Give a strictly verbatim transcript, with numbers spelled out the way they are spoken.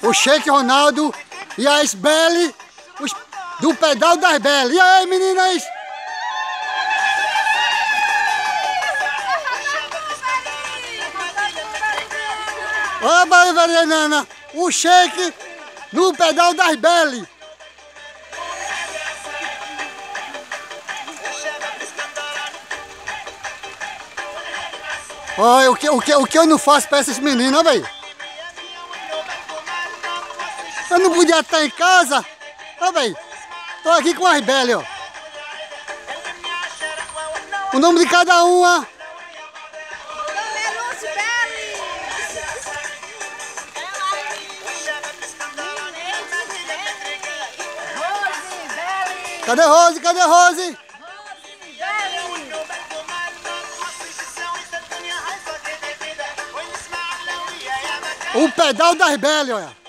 o Sheik Ronaldo e a Isbeli, os, do pedal da Isbeli. E aí, meninas? Ó, Bariverenana, o Sheik no pedal da Isbeli. Olha, o que, o, que, o que eu não faço pra essas meninas, velho? Eu não podia estar em casa. Ó, velho. Tô aqui com a Isbeli, ó. O nome de cada uma. Cadê Rose? Cadê Rose? O pedal da Isbeli, olha.